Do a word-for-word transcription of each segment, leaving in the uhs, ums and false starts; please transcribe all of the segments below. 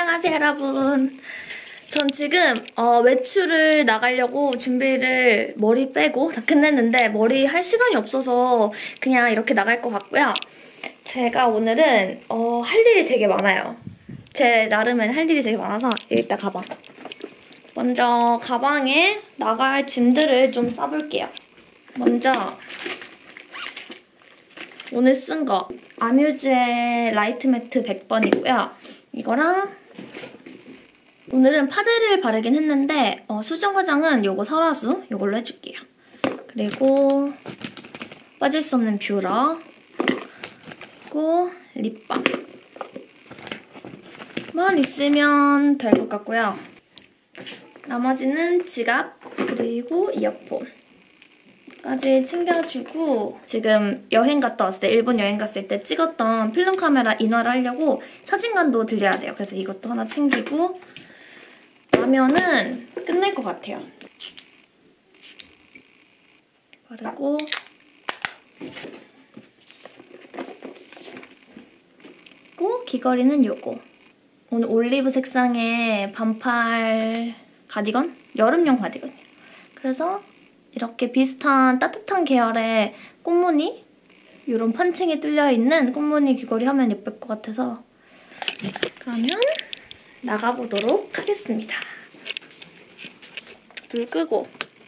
안녕하세요 여러분. 전 지금 어, 외출을 나가려고 준비를 머리 빼고 다 끝냈는데 머리 할 시간이 없어서 그냥 이렇게 나갈 것 같고요. 제가 오늘은 어, 할 일이 되게 많아요. 제 나름엔 할 일이 되게 많아서 일단 가방. 먼저 가방에 나갈 짐들을 좀 싸볼게요. 먼저 오늘 쓴 거 아뮤즈의 라이트 매트 백 번이고요. 이거랑 오늘은 파데를 바르긴 했는데 어, 수정 화장은 요거 설화수 요걸로 해줄게요. 그리고 빠질 수 없는 뷰러 그리고 립밤만 있으면 될 것 같고요. 나머지는 지갑 그리고 이어폰 까지 챙겨주고 지금 여행 갔다 왔을 때, 일본 여행 갔을 때 찍었던 필름 카메라 인화를 하려고 사진관도 들려야 돼요. 그래서 이것도 하나 챙기고 나면은 끝낼 것 같아요. 바르고 그리고 귀걸이는 요거. 오늘 올리브 색상의 반팔 가디건? 여름용 가디건이에요. 그래서 이렇게 비슷한 따뜻한 계열의 꽃무늬? 이런 판칭이 뚫려있는 꽃무늬 귀걸이 하면 예쁠 것 같아서 그러면 나가보도록 하겠습니다. 불 끄고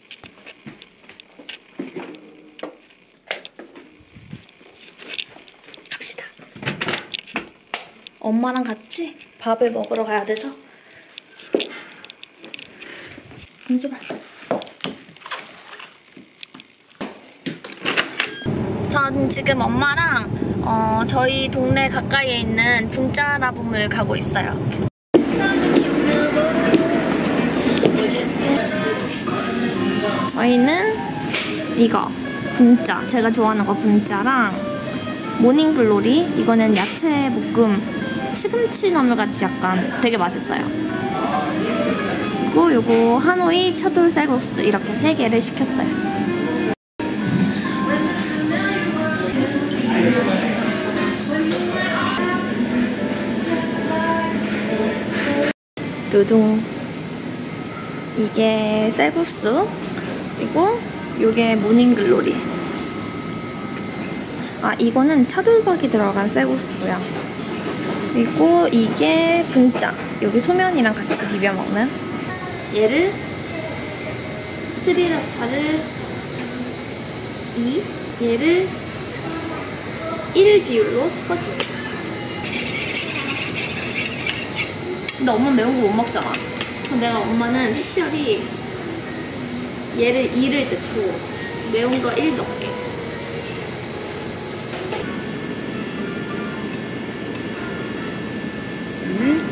갑시다. 엄마랑 같이 밥을 먹으러 가야 돼서 잠시만. 전 지금 엄마랑 어, 저희 동네 가까이에 있는 분짜라붐을 가고 있어요. 저희는 이거 분짜, 제가 좋아하는 거 분짜랑 모닝글로리, 이거는 야채 볶음 시금치 나물같이 약간 되게 맛있어요. 그리고 요거 하노이 차돌 쌀국수 이렇게 세 개를 시켰어요. 두둥. 이게 쌀국수 그리고 요게 모닝글로리. 아 이거는 차돌박이 들어간 쌀국수고요. 그리고 이게 분짜. 여기 소면이랑 같이 비벼 먹는. 얘를 스리라차를 이, 얘를 일 비율로 섞어줍니다. 근데 엄마는 매운 거 못 먹잖아. 그래서 내가 엄마는 특별히 얘를 이를 넣고 매운 거 일 넣을게. 음.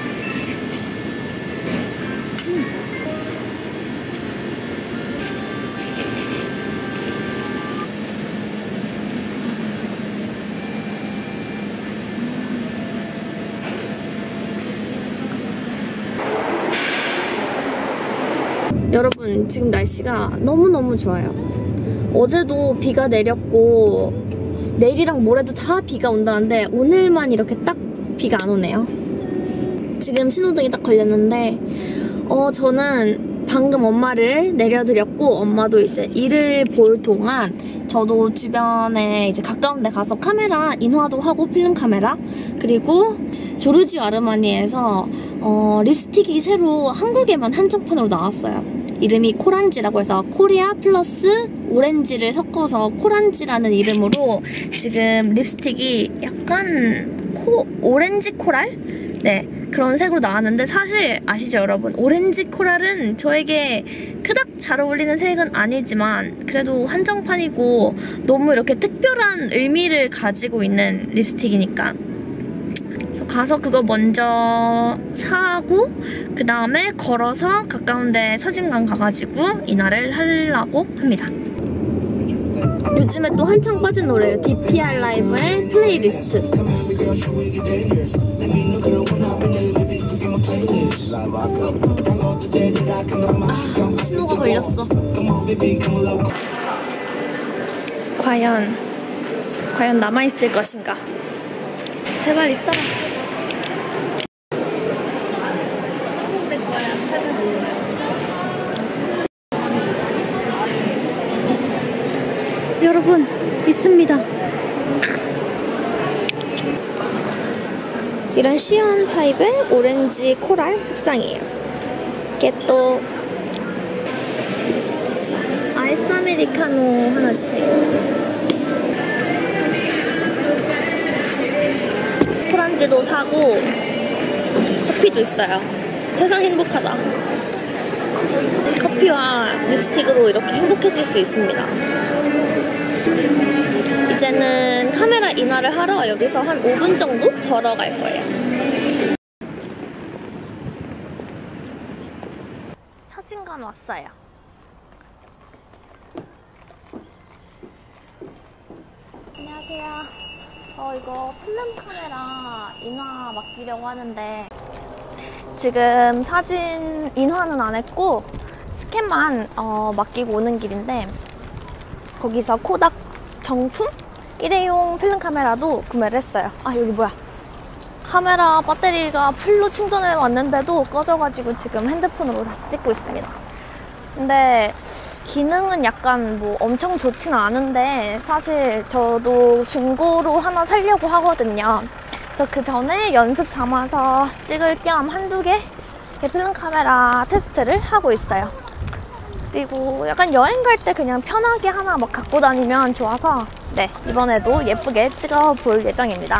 여러분 지금 날씨가 너무너무 좋아요. 어제도 비가 내렸고 내일이랑 모레도 다 비가 온다는데 오늘만 이렇게 딱 비가 안 오네요. 지금 신호등이 딱 걸렸는데 어 저는 방금 엄마를 내려드렸고 엄마도 이제 일을 볼 동안 저도 주변에 이제 가까운 데 가서 카메라 인화도 하고 필름 카메라 그리고 조르지오 아르마니에서 어, 립스틱이 새로 한국에만 한정판으로 나왔어요. 이름이 코란지라고 해서 코리아 플러스 오렌지를 섞어서 코란지라는 이름으로 지금 립스틱이 약간 코, 오렌지 코랄? 네, 그런 색으로 나왔는데 사실 아시죠 여러분? 오렌지 코랄은 저에게 그닥 잘 어울리는 색은 아니지만 그래도 한정판이고 너무 이렇게 특별한 의미를 가지고 있는 립스틱이니까 그래서 가서 그거 먼저 사고 그 다음에 걸어서 가까운 데 사진관 가가지고 인화를 하려고 합니다. 요즘에 또 한창 빠진 노래예요. 디피알 라이브의 플레이리스트. 아, 신호가 걸렸어. 과연 과연 남아있을 것인가? 제발 있어라. 여러분, 있습니다. 이런 시원 타입의 오렌지 코랄 색상이에요. 이게 또 아이스 아메리카노 하나 주세요. 코란지도 사고 커피도 있어요. 세상 행복하다. 커피와 립스틱으로 이렇게 행복해질 수 있습니다. 이제는 카메라 인화를 하러 여기서 한 오 분 정도 걸어갈 거예요. 사진관 왔어요. 안녕하세요. 저 이거 필름 카메라 인화 맡기려고 하는데 지금 사진 인화는 안 했고 스캔만 어, 맡기고 오는 길인데 거기서 코닥 정품 일회용 필름 카메라도 구매를 했어요. 아, 여기 뭐야? 카메라 배터리가 풀로 충전해 왔는데도 꺼져가지고 지금 핸드폰으로 다시 찍고 있습니다. 근데 기능은 약간 뭐 엄청 좋지는 않은데 사실 저도 중고로 하나 사려고 하거든요. 그래서 그 전에 연습 삼아서 찍을 겸 한두 개 필름 카메라 테스트를 하고 있어요. 그리고 약간 여행 갈 때 그냥 편하게 하나 막 갖고 다니면 좋아서 네, 이번에도 예쁘게 찍어 볼 예정입니다.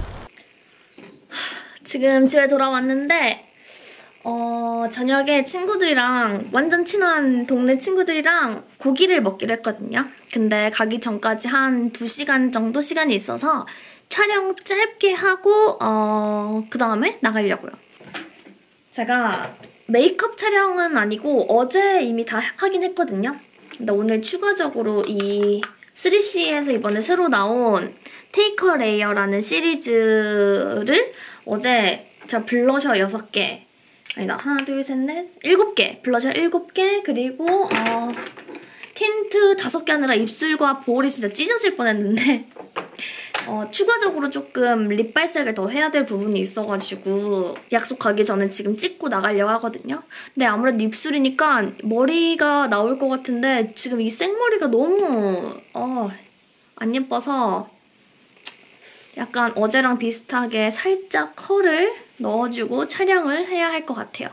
지금 집에 돌아왔는데 어, 저녁에 친구들이랑 완전 친한 동네 친구들이랑 고기를 먹기로 했거든요. 근데 가기 전까지 한 두 시간 정도 시간이 있어서 촬영 짧게 하고 어, 그 다음에 나가려고요. 제가 메이크업 촬영은 아니고 어제 이미 다 하긴 했거든요. 근데 오늘 추가적으로 이 쓰리씨에서 이번에 새로 나온 테이크 어 레이어라는 시리즈를 어제 제가 블러셔 여섯 개 아니다 하나 둘 셋 넷 일곱 개 블러셔 일곱 개 그리고 어, 틴트 다섯 개 하느라 입술과 볼이 진짜 찢어질 뻔했는데 어, 추가적으로 조금 립 발색을 더 해야 될 부분이 있어가지고 약속하기 전에 지금 찍고 나가려고 하거든요. 근데 아무래도 입술이니까 머리가 나올 것 같은데 지금 이 생머리가 너무 어, 안 예뻐서 약간 어제랑 비슷하게 살짝 컬을 넣어주고 촬영을 해야 할 것 같아요.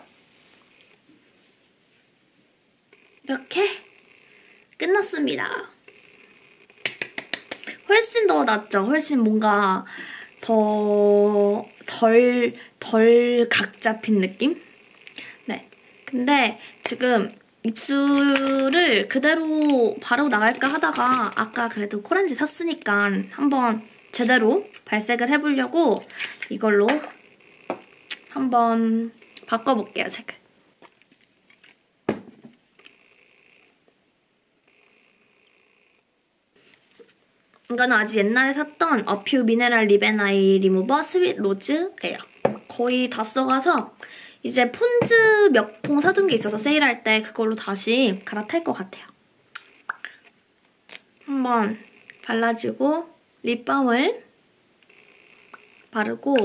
이렇게 끝났습니다. 훨씬 더 낫죠? 훨씬 뭔가 더 덜, 덜 각 잡힌 느낌? 네. 근데 지금 입술을 그대로 바르고 나갈까 하다가 아까 그래도 코란지 샀으니까 한번 제대로 발색을 해보려고 이걸로 한번 바꿔볼게요, 색을. 이거는 아주 옛날에 샀던 어퓨 미네랄 립 앤 아이 리무버 스윗 로즈예요. 거의 다 써가서 이제 폰즈 몇 통 사둔 게 있어서 세일할 때 그걸로 다시 갈아탈 것 같아요. 한번 발라주고 립밤을 바르고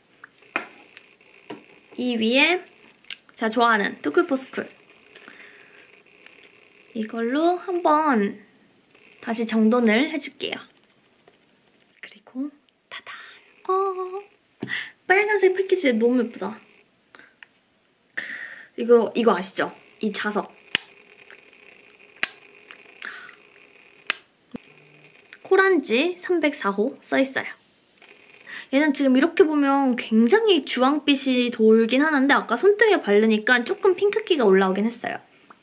이 위에 제가 좋아하는 투쿨포스쿨 이걸로 한번 다시 정돈을 해줄게요. 그리고 타다! 어, 빨간색 패키지 너무 예쁘다. 이거 이거 아시죠? 이 자석. 코란지 삼백사 호 써있어요. 얘는 지금 이렇게 보면 굉장히 주황빛이 돌긴 하는데 아까 손등에 바르니까 조금 핑크기가 올라오긴 했어요.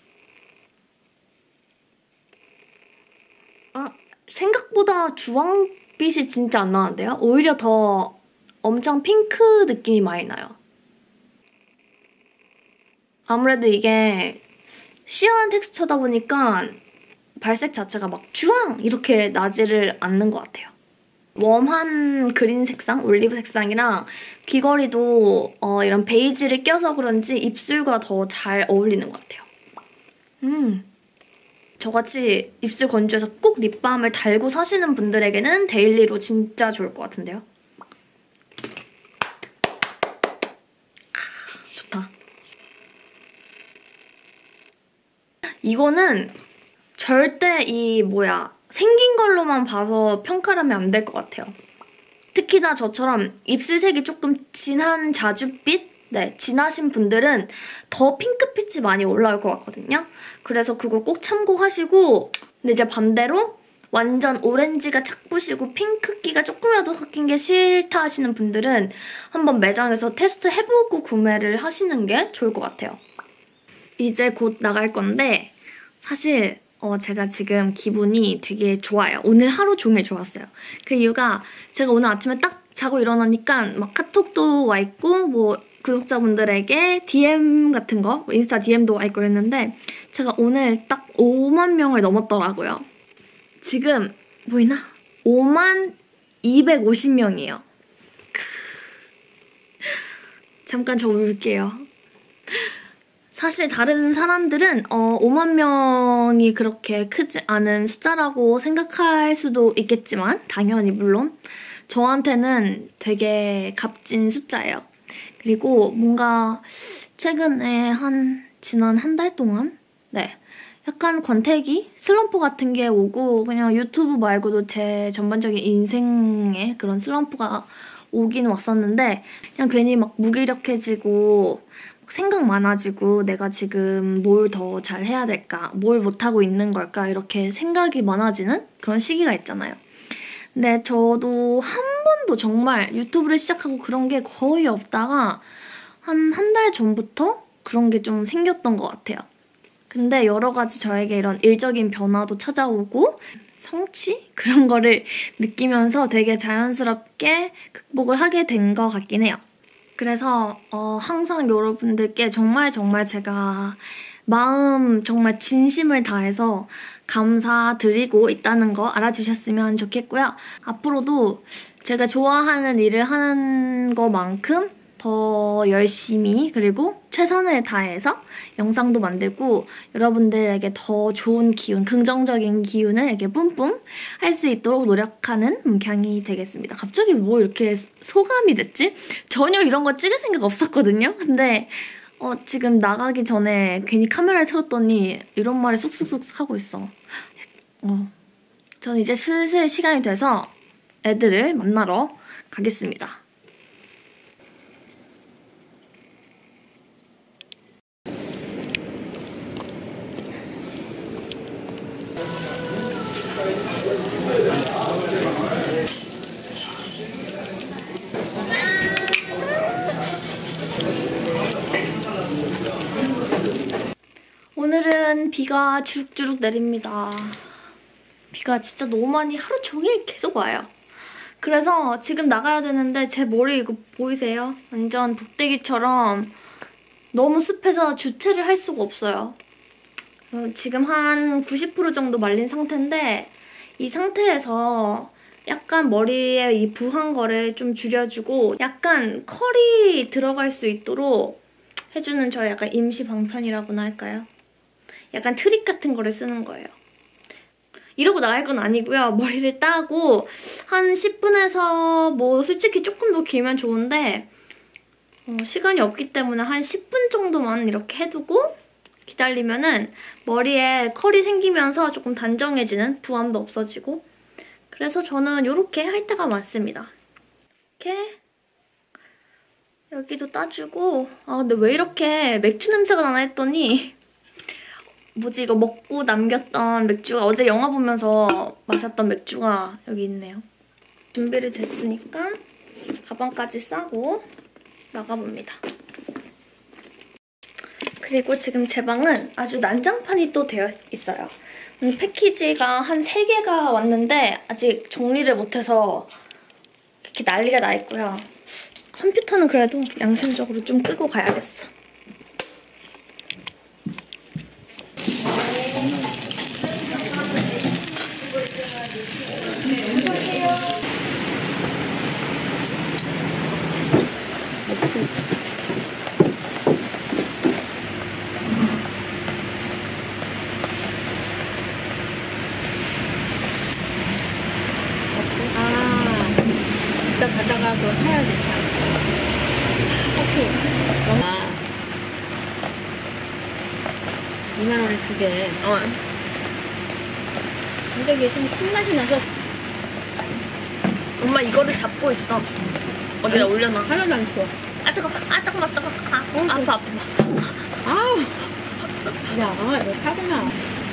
아, 생각보다 주황빛이 진짜 안 나는데요? 오히려 더 엄청 핑크 느낌이 많이 나요. 아무래도 이게 시원한 텍스처다 보니까 발색 자체가 막 주황! 이렇게 나지를 않는 것 같아요. 웜한 그린 색상, 올리브 색상이랑 귀걸이도 어, 이런 베이지를 껴서 그런지 입술과 더 잘 어울리는 것 같아요. 음, 저같이 입술 건조해서 꼭 립밤을 달고 사시는 분들에게는 데일리로 진짜 좋을 것 같은데요. 좋다. 이거는 절대 이 뭐야 생긴 걸로만 봐서 평가를 하면 안 될 것 같아요. 특히나 저처럼 입술색이 조금 진한 자줏빛? 네, 진하신 분들은 더 핑크빛이 많이 올라올 것 같거든요. 그래서 그거 꼭 참고하시고, 근데 이제 반대로 완전 오렌지가 착부시고 핑크기가 조금이라도 섞인 게 싫다 하시는 분들은 한번 매장에서 테스트 해보고 구매를 하시는 게 좋을 것 같아요. 이제 곧 나갈 건데 사실 어, 제가 지금 기분이 되게 좋아요. 오늘 하루 종일 좋았어요. 그 이유가 제가 오늘 아침에 딱 자고 일어나니까 막 카톡도 와 있고 뭐 구독자분들에게 디엠 같은 거, 인스타 디엠도 와 있고 그랬는데 제가 오늘 딱 오만 명을 넘었더라고요. 지금 보이나? 오만 이백오십 명이에요. 잠깐 저 울게요. 사실 다른 사람들은 어, 오만 명이 그렇게 크지 않은 숫자라고 생각할 수도 있겠지만 당연히 물론 저한테는 되게 값진 숫자예요. 그리고 뭔가 최근에 한 지난 한 달 동안 네 약간 권태기? 슬럼프 같은 게 오고 그냥 유튜브 말고도 제 전반적인 인생에 그런 슬럼프가 오긴 왔었는데 그냥 괜히 막 무기력해지고 생각 많아지고 내가 지금 뭘 더 잘해야 될까? 뭘 못하고 있는 걸까? 이렇게 생각이 많아지는 그런 시기가 있잖아요. 근데 저도 한 번도 정말 유튜브를 시작하고 그런 게 거의 없다가 한 한 달 전부터 그런 게 좀 생겼던 것 같아요. 근데 여러 가지 저에게 이런 일적인 변화도 찾아오고 성취? 그런 거를 느끼면서 되게 자연스럽게 극복을 하게 된 것 같긴 해요. 그래서 어, 항상 여러분들께 정말 정말 제가 마음 정말 진심을 다해서 감사드리고 있다는 거 알아주셨으면 좋겠고요. 앞으로도 제가 좋아하는 일을 하는 것만큼 더 열심히 그리고 최선을 다해서 영상도 만들고 여러분들에게 더 좋은 기운, 긍정적인 기운을 이렇게 뿜뿜 할 수 있도록 노력하는 문캉이 되겠습니다. 갑자기 뭐 이렇게 소감이 됐지? 전혀 이런 거 찍을 생각 없었거든요? 근데 어, 지금 나가기 전에 괜히 카메라를 틀었더니 이런 말을 쑥쑥쑥 하고 있어. 어, 저는 이제 슬슬 시간이 돼서 애들을 만나러 가겠습니다. 오늘은 비가 주룩주룩 내립니다. 비가 진짜 너무 많이 하루 종일 계속 와요. 그래서 지금 나가야 되는데 제 머리 이거 보이세요? 완전 북대기처럼 너무 습해서 주체를 할 수가 없어요. 지금 한 구십 퍼센트 정도 말린 상태인데 이 상태에서 약간 머리에 이 부한 거를 좀 줄여주고 약간 컬이 들어갈 수 있도록 해주는 저의 약간 임시 방편이라고나 할까요? 약간 트릭 같은 거를 쓰는 거예요. 이러고 나갈 건 아니고요. 머리를 따고 한 십 분에서 뭐 솔직히 조금 더 길면 좋은데 어, 시간이 없기 때문에 한 십 분 정도만 이렇게 해두고 기다리면은 머리에 컬이 생기면서 조금 단정해지는, 부함도 없어지고. 그래서 저는 이렇게 할 때가 많습니다. 이렇게 여기도 따주고. 아 근데 왜 이렇게 맥주 냄새가 나나 했더니 뭐지 이거 먹고 남겼던 맥주가 어제 영화 보면서 마셨던 맥주가 여기 있네요. 준비를 됐으니까 가방까지 싸고 나가봅니다. 그리고 지금 제 방은 아주 난장판이 또 되어 있어요. 음, 패키지가 한 세 개가 왔는데 아직 정리를 못해서 이렇게 난리가 나 있고요. 컴퓨터는 그래도 양심적으로 좀 끄고 가야겠어. 이따 가다가 그거 사야 되잖아. 커피. 아. 이만 원에 두 개. 어. 근데 이게 좀 신맛이 나서 엄마 이거를 잡고 있어. 어디다 아니, 올려놔. 하나도 안 추워. 아 뜨거, 아 뜨거, 아 뜨거. 아, 어, 아파, 아파. 아우. 야, 이거 타구나.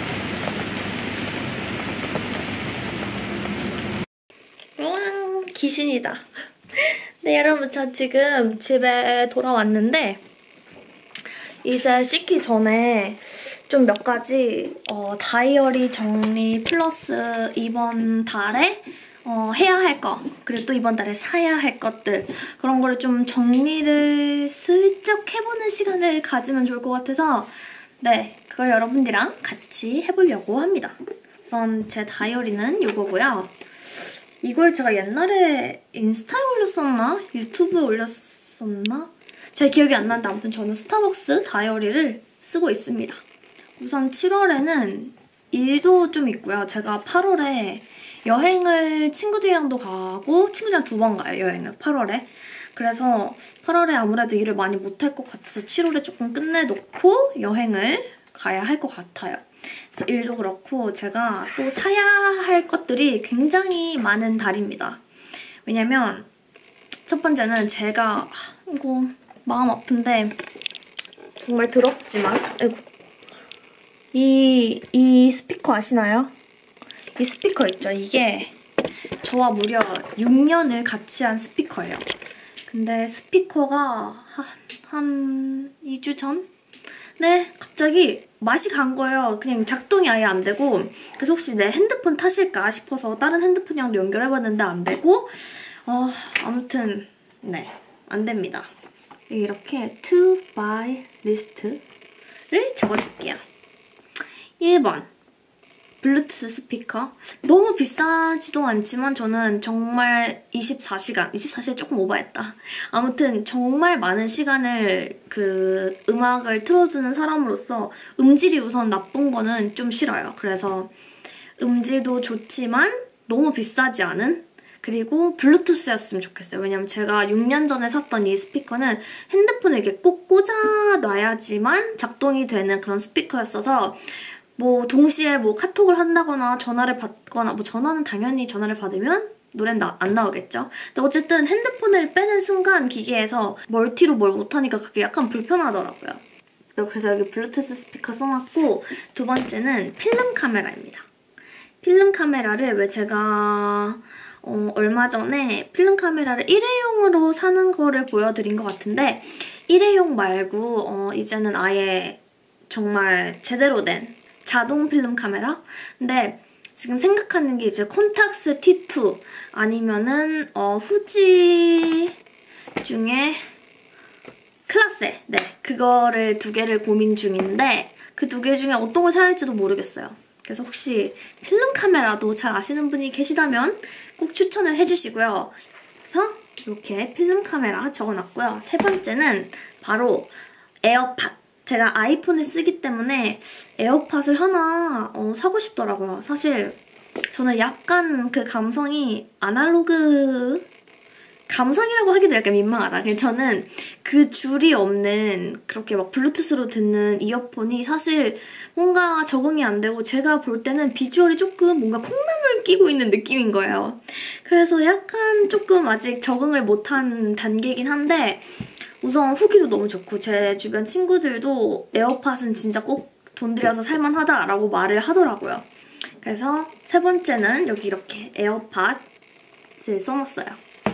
와, 귀신이다. 네, 여러분, 저 지금 집에 돌아왔는데, 이제 씻기 전에 좀 몇 가지 어, 다이어리 정리 플러스 이번 달에 어, 해야 할 거, 그리고 또 이번 달에 사야 할 것들, 그런 거를 좀 정리를 슬쩍 해보는 시간을 가지면 좋을 것 같아서, 네, 그걸 여러분들이랑 같이 해보려고 합니다. 우선 제 다이어리는 이거고요. 이걸 제가 옛날에 인스타에 올렸었나? 유튜브에 올렸었나? 제 기억이 안 나는데 아무튼 저는 스타벅스 다이어리를 쓰고 있습니다. 우선 칠월에는 일도 좀 있고요. 제가 팔월에 여행을 친구들이랑도 가고 친구들이랑 두 번 가요, 여행을 팔월에. 그래서 팔월에 아무래도 일을 많이 못할 것 같아서 칠월에 조금 끝내놓고 여행을 가야 할 것 같아요. 그래서 일도 그렇고 제가 또 사야 할 것들이 굉장히 많은 달입니다. 왜냐면 첫 번째는 제가 이거 마음 아픈데 정말 더럽지만 아이고. 이, 이 스피커 아시나요? 이 스피커 있죠? 이게 저와 무려 육 년을 같이 한 스피커예요. 근데 스피커가 한, 한 이 주 전? 네, 갑자기 맛이 간 거예요. 그냥 작동이 아예 안 되고 그래서 혹시 내 핸드폰 탓일까 싶어서 다른 핸드폰이랑도 연결해봤는데 안 되고 어, 아무튼 네, 안 됩니다. 이렇게 to buy list를 적어줄게요. 일 번 블루투스 스피커. 너무 비싸지도 않지만 저는 정말 이십사 시간, 이십사 시간 조금 오버했다. 아무튼 정말 많은 시간을 그 음악을 틀어주는 사람으로서 음질이 우선 나쁜 거는 좀 싫어요. 그래서 음질도 좋지만 너무 비싸지 않은 그리고 블루투스였으면 좋겠어요. 왜냐면 제가 육 년 전에 샀던 이 스피커는 핸드폰을 이렇게 꼭 꽂아놔야지만 작동이 되는 그런 스피커였어서 뭐 동시에 뭐 카톡을 한다거나 전화를 받거나 뭐 전화는 당연히 전화를 받으면 노래는 나, 안 나오겠죠. 근데 어쨌든 핸드폰을 빼는 순간 기계에서 멀티로 뭘 못하니까 그게 약간 불편하더라고요. 그래서 여기 블루투스 스피커 써놨고 두 번째는 필름 카메라입니다. 필름 카메라를 왜 제가 어, 얼마 전에 필름 카메라를 일회용으로 사는 거를 보여드린 것 같은데 일회용 말고 어, 이제는 아예 정말 제대로 된 자동 필름 카메라? 근데 지금 생각하는 게 이제 콘탁스 티 투 아니면은 어, 후지 중에 클라세 네 그거를 두 개를 고민 중인데 그 두 개 중에 어떤 걸 사야 할지도 모르겠어요. 그래서 혹시 필름 카메라도 잘 아시는 분이 계시다면 꼭 추천을 해주시고요. 그래서 이렇게 필름 카메라 적어놨고요. 세 번째는 바로 에어팟. 제가 아이폰을 쓰기 때문에 에어팟을 하나 어, 사고 싶더라고요. 사실 저는 약간 그 감성이 아날로그 감성이라고 하기도 약간 민망하다. 그냥 저는 그 줄이 없는 그렇게 막 블루투스로 듣는 이어폰이 사실 뭔가 적응이 안 되고 제가 볼 때는 비주얼이 조금 뭔가 콩나물 끼고 있는 느낌인 거예요. 그래서 약간 조금 아직 적응을 못한 단계이긴 한데 우선 후기도 너무 좋고 제 주변 친구들도 에어팟은 진짜 꼭 돈 들여서 살만하다라고 말을 하더라고요. 그래서 세 번째는 여기 이렇게 에어팟을 써놨어요.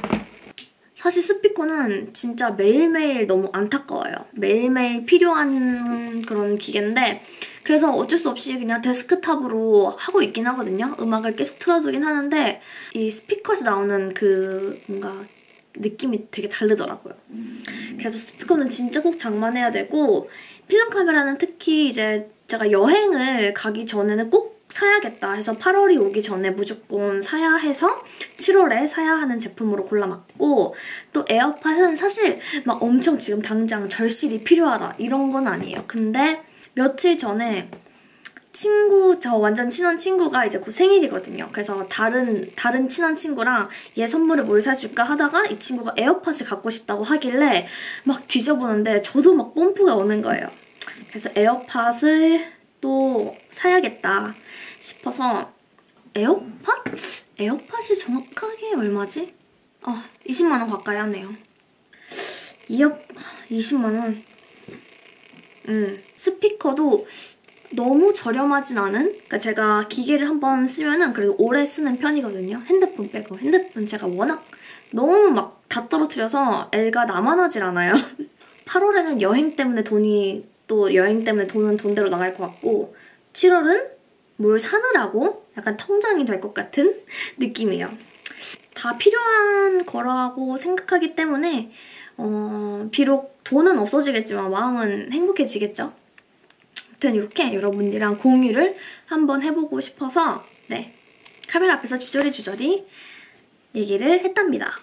사실 스피커는 진짜 매일매일 너무 안타까워요. 매일매일 필요한 그런 기계인데 그래서 어쩔 수 없이 그냥 데스크탑으로 하고 있긴 하거든요. 음악을 계속 틀어두긴 하는데 이 스피커에서 나오는 그 뭔가 느낌이 되게 다르더라고요. 그래서 스피커는 진짜 꼭 장만해야 되고 필름 카메라는 특히 이제 제가 여행을 가기 전에는 꼭 사야겠다 해서 팔월이 오기 전에 무조건 사야 해서 칠월에 사야 하는 제품으로 골라놨고 또 에어팟은 사실 막 엄청 지금 당장 절실히 필요하다 이런 건 아니에요. 근데 며칠 전에 친구, 저 완전 친한 친구가 이제 곧 생일이거든요. 그래서 다른 다른 친한 친구랑 얘 선물을 뭘 사줄까 하다가 이 친구가 에어팟을 갖고 싶다고 하길래 막 뒤져보는데 저도 막 뽐뿌가 오는 거예요. 그래서 에어팟을 또 사야겠다 싶어서 에어팟? 에어팟이 정확하게 얼마지? 아, 이십만 원 가까이 하네요. 이어 이십만 원. 음, 스피커도 너무 저렴하진 않은? 그러니까 제가 기계를 한번 쓰면은 그래도 오래 쓰는 편이거든요. 핸드폰 빼고. 핸드폰 제가 워낙 너무 막 다 떨어뜨려서 애가 나만 하질 않아요. 팔월에는 여행 때문에 돈이 또 여행 때문에 돈은 돈대로 나갈 것 같고 칠월은 뭘 사느라고 약간 통장이 될 것 같은 느낌이에요. 다 필요한 거라고 생각하기 때문에 어, 비록 돈은 없어지겠지만 마음은 행복해지겠죠? 아무튼 이렇게 여러분이랑 공유를 한번 해보고 싶어서 네 카메라 앞에서 주저리 주저리 얘기를 했답니다.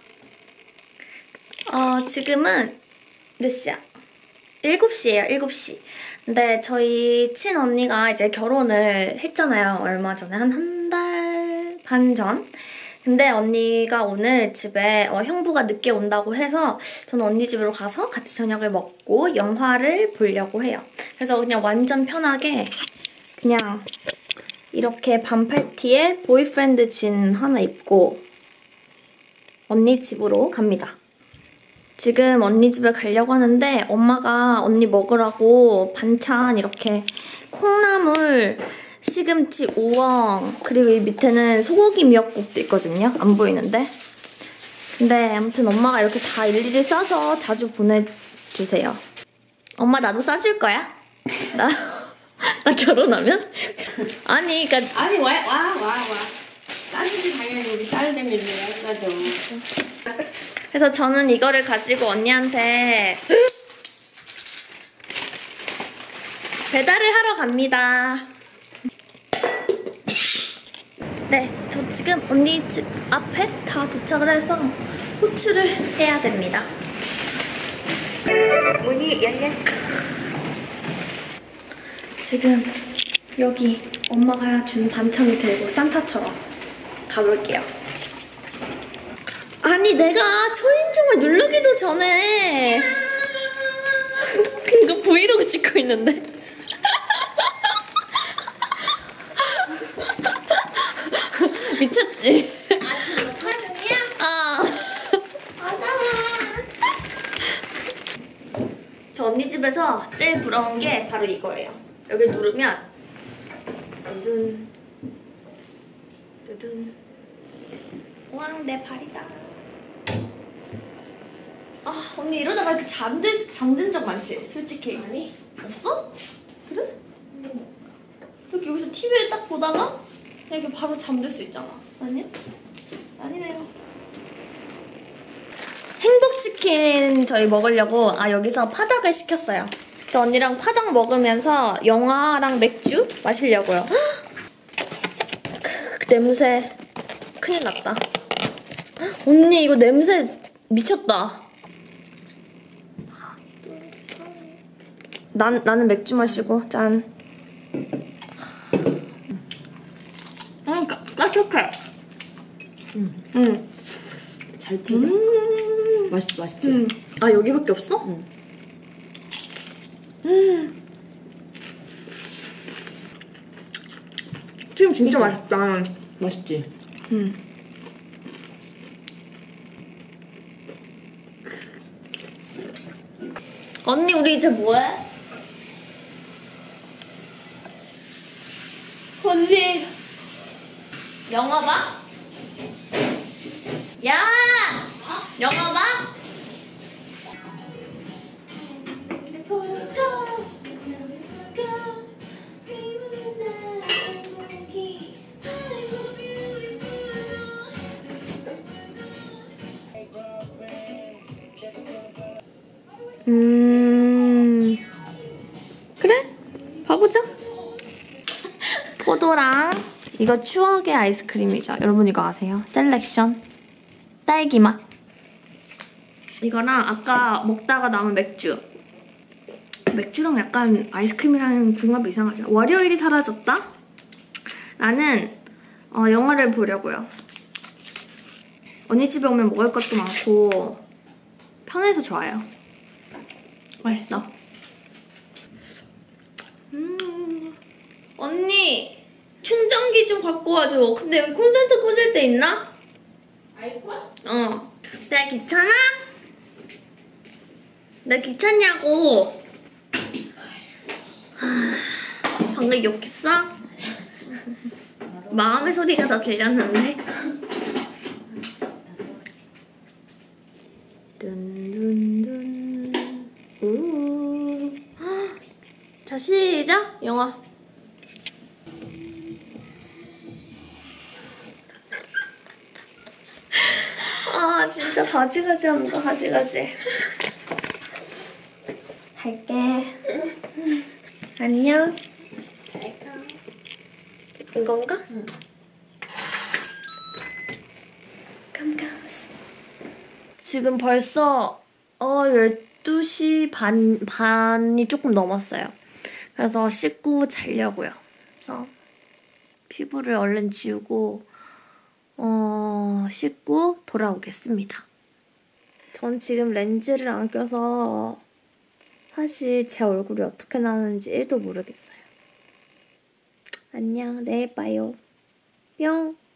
어, 지금은 몇 시야? 일곱 시예요, 일곱 시. 근데 저희 친언니가 이제 결혼을 했잖아요. 얼마 전에, 한 한 달 반 전. 근데 언니가 오늘 집에 어, 형부가 늦게 온다고 해서 저는 언니 집으로 가서 같이 저녁을 먹고 영화를 보려고 해요. 그래서 그냥 완전 편하게 그냥 이렇게 반팔티에 보이프렌드 진 하나 입고 언니 집으로 갑니다. 지금 언니 집에 가려고 하는데 엄마가 언니 먹으라고 반찬 이렇게 콩나물, 시금치, 우엉, 그리고 이 밑에는 소고기 미역국도 있거든요. 안 보이는데. 근데 아무튼 엄마가 이렇게 다 일일이 싸서 자주 보내주세요. 엄마 나도 싸줄 거야? 나, 나 결혼하면? 아니, 그니까. 아니, 와, 와, 와, 와. 딸이지, 당연히 우리 딸 되면 나죠. 그래서 저는 이거를 가지고 언니한테 배달을 하러 갑니다. 네, 저 지금 언니 집 앞에 다 도착을 해서 호출을 해야 됩니다. 문이 열려. 지금 여기 엄마가 준 반찬을 들고 산타처럼 가볼게요. 아니 내가 초인종을 누르기도 전에 이거 브이로그 찍고 있는데 미쳤지? 아직 녹화 중이야? 아. 저 언니 집에서 제일 부러운 게 바로 이거예요. 여기 누르면 두둔 두둔 왕 내 발이다. 아 언니 이러다가 이렇게 잠들, 잠든 적 많지? 솔직히. 아니. 없어? 그래? 이렇게 여기서 티비를 딱 보다가 그냥 이렇게 바로 잠들 수 있잖아. 아니야? 아니네요. 행복치킨 저희 먹으려고 아 여기서 파닭을 시켰어요. 그래서 언니랑 파닭 먹으면서 영화랑 맥주 마시려고요. 그 냄새 큰일 났다. 언니 이거 냄새 미쳤다. 난, 나는 맥주 마시고 짠. 음, 까촉해. 응. 응. 잘 튀죠? 음. 맛있지, 맛있지? 음. 아 여기밖에 없어? 응. 음. 지금 진짜 맛있다. 맛있지? 음. 언니 우리 이제 뭐해? 언니 영화 봐? 야! 영화 봐? 음... 그래? 봐보자. 포도랑 이거 추억의 아이스크림이죠. 여러분 이거 아세요? 셀렉션 딸기 맛. 이거랑 아까 먹다가 남은 맥주. 맥주랑 약간 아이스크림이랑 궁합이 이상하죠. 월요일이 사라졌다? 나는 어, 영화를 보려고요. 언니 집에 오면 먹을 것도 많고 편해서 좋아요. 맛있어. 음, 언니 충전기 좀 갖고 와줘. 근데 여기 콘센트 꽂을 데 있나? 아이폰? 어. 내가 귀찮아? 나 귀찮냐고. 하, 방금 욕했어? 마음의 소리가 다 들렸는데. 둔둔둔. 우. 자, 시작. 영화. 아, 진짜 가지가지 한다, 가지가지. 갈게. 안녕. 잘가. 이건가? 응. 깜깜스. 지금 벌써 어 열두 시 반, 반이 조금 넘었어요. 그래서 씻고 자려고요. 그래서 피부를 얼른 지우고 어 씻고 돌아오겠습니다. 전 지금 렌즈를 안 껴서 사실 제 얼굴이 어떻게 나오는지 일도 모르겠어요. 안녕, 내일 봐요. 뿅.